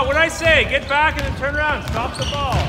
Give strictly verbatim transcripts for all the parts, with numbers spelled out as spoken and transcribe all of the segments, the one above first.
No, what did I say? Get back and then turn around. Stop the ball.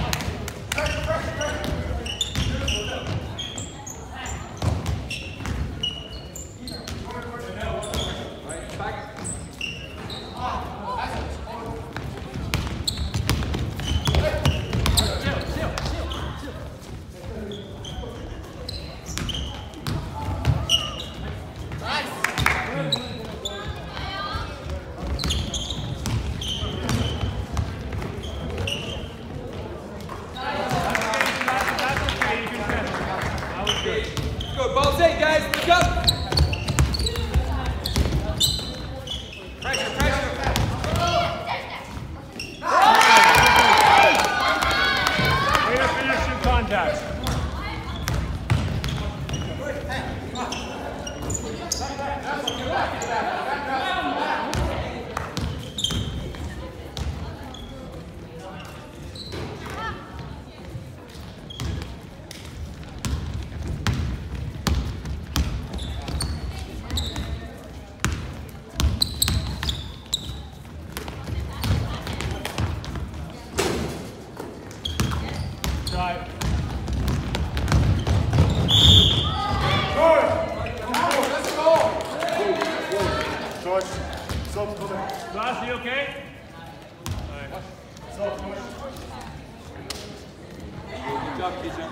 Glass, you okay? Alright. Good job, Keisha.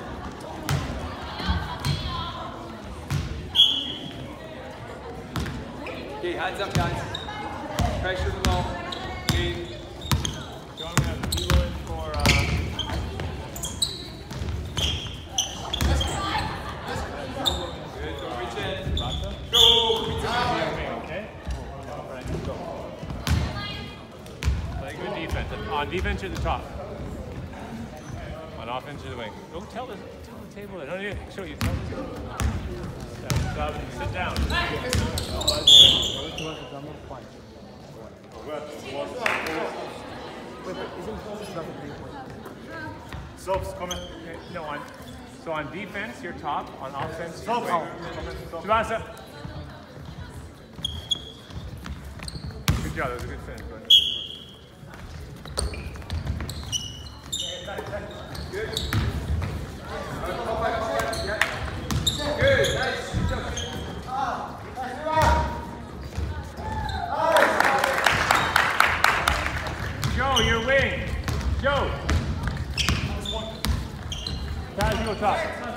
Okay, hands up, guys. Pressure the ball. Game. So I'm going to have Kilo in for... Uh... Good, go reach in. Lata? Go! Reach in. Okay? Alright, let's go. Play good defense. On defense, you're at the top. On offense, you're the wing. Go tell the, tell the table that. I don't need to show you. Tell the table. Yeah, sit down. Sobs, come in. Okay, no, on, so on defense, you're top. On offense, Sobs. oh. Tsubasa. Good job. That was a good finish. Go ahead. Good. Good, nice. Good job. Joe, your wing. Joe. Guys, you go top.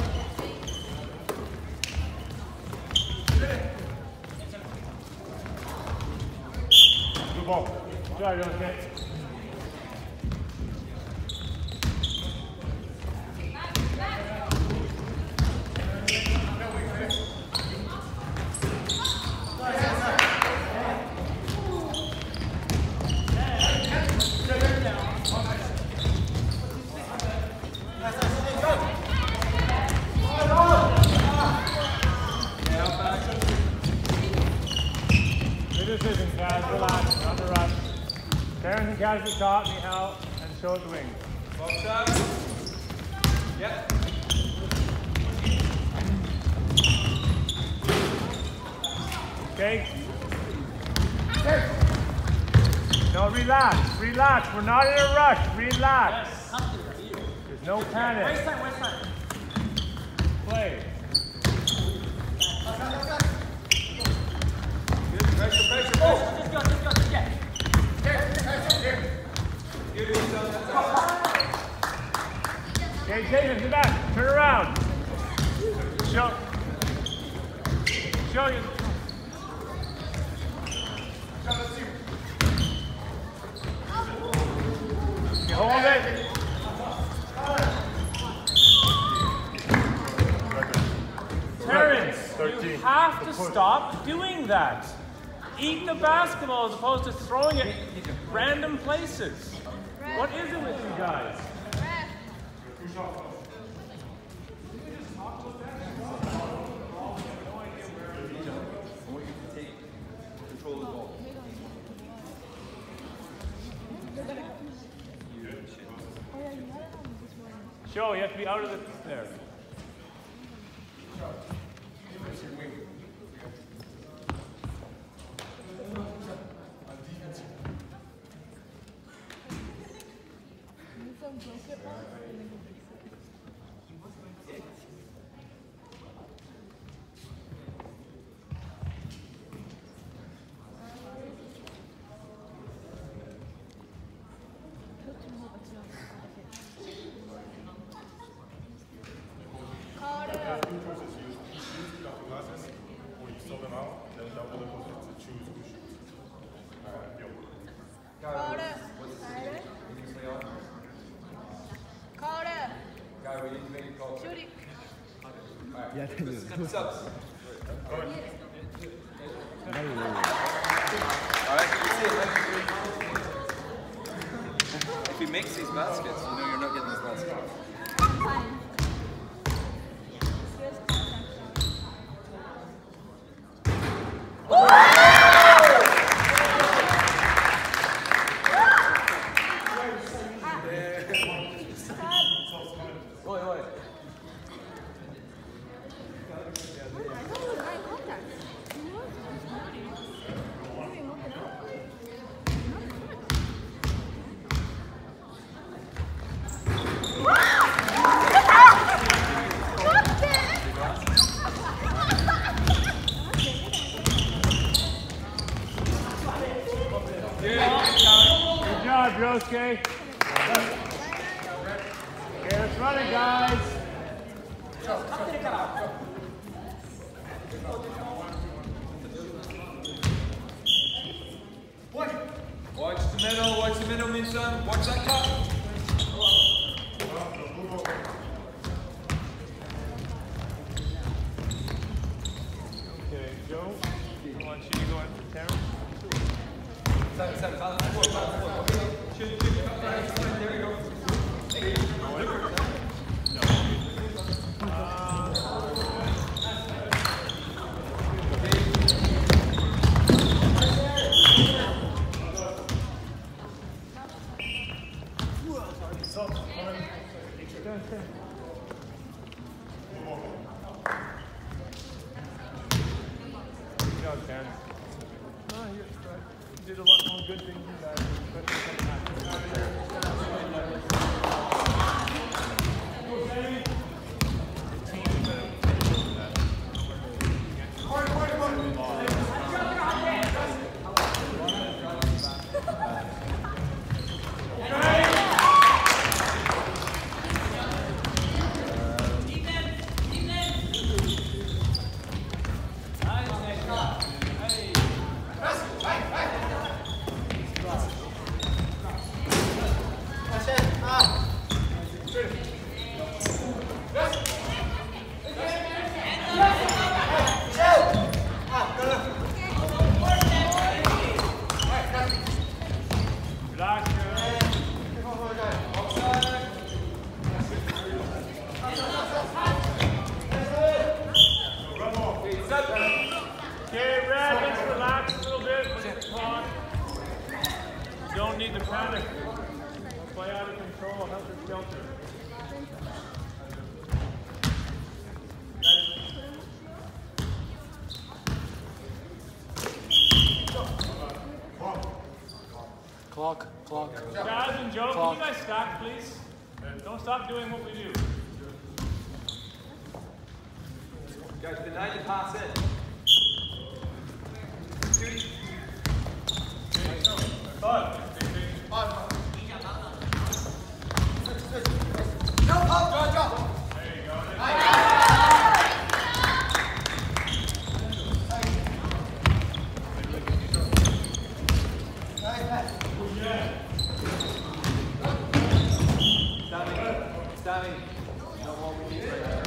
Good ball. Good job, you're okay. Terrence and Kaz at the top, Mihal, and show at the wing. Box up. Yep. Okay? No, relax, relax. We're not in a rush. Relax. There's no panic. Waste time, waste time. Play. Good, pressure, pressure, pressure. Just go, just go, just get. Okay, Jaden, to back. Turn around. Show. Show you. You hold it. Terrence, you have to stop doing that. Eat the basketball as opposed to throwing it random places. What is it with you guys? Show, you have to be out of the there. Yeah, thank you. Subs. Alright. If he makes these baskets, you know you're not getting these baskets. Okay. Okay, let's run it, guys. Watch the middle, watch the middle, Minson. Watch that cut. Okay, Joe, I want you to go in for Terrence. Seven, seven, balance the floor, balance the floor. Shoot, shoot, shoot. There we go. Good job, Terrence. Oh, you did a lot more good things than that. Don't need to panic. Don't play out of control. Helter skelter. Clock, clock. Guys and Joe, can you guys stop, please? Don't stop doing what we do. Guys, deny the pass in. Shoot. Five. No, up, drop, drop. There you go. Standing, standing. Not what we need right now.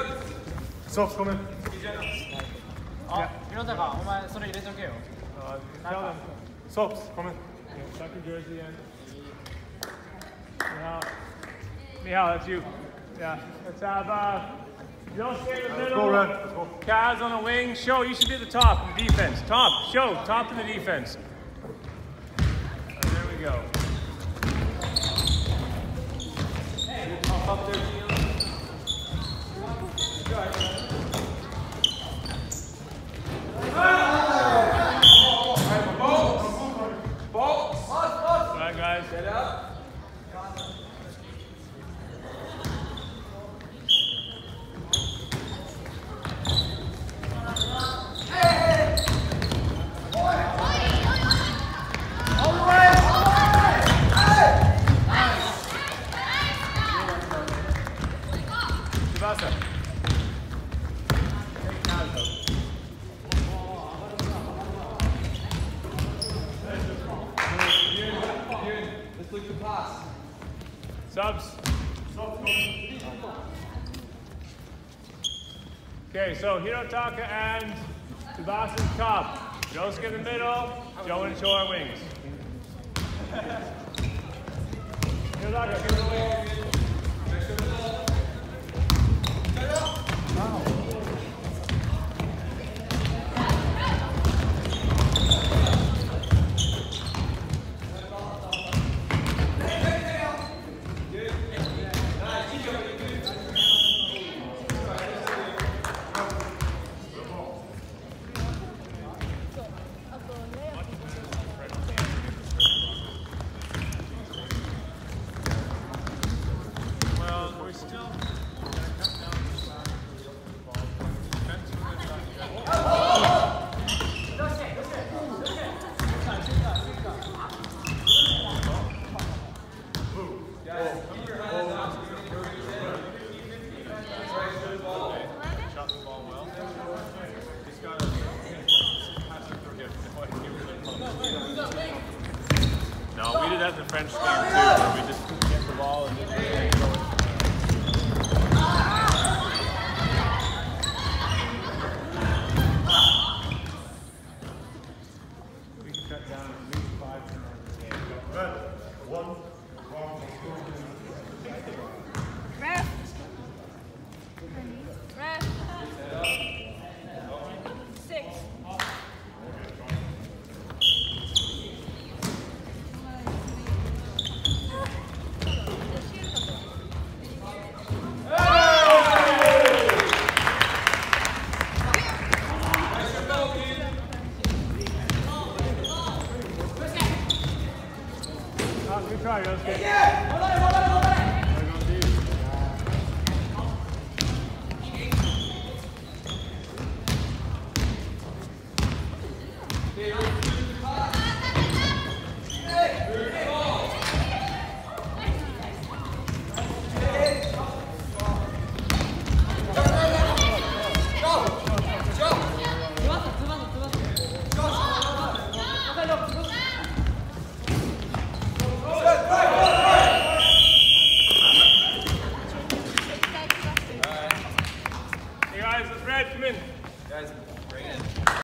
Subs, come in. あ、広高、お前それ入れとけよ。 Uh, tell them. Subs, come in. Yeah, tuck your jersey in. Mihal, Mihal, that's you. Yeah, let's have, uh, don't stay in the Let's middle. go, Red. Let's go. Kaz on the wing. Show, you should be at the top in the defense. Top, show, top in the defense. Uh, there we go. Pump up there, Gio. All right, guys. Get up. Tsubasa. Let's look the pass. Subs. Okay, so Hirotaka and Tsubasa top. Josuke in the middle, Joe and Cho are wings. Hirotaka, give it away. Well, we're still gonna cut down the size of the ball. Shot the ball well. Just gotta pass it through him. No, we did that in the French game too, where we just get the ball and just throw it. We can cut down at least five turnovers a game. Red. One. One. Ref. Ref. Six. Oh, good try, Yosuke. Hey guys, let's Red, come in. Guys,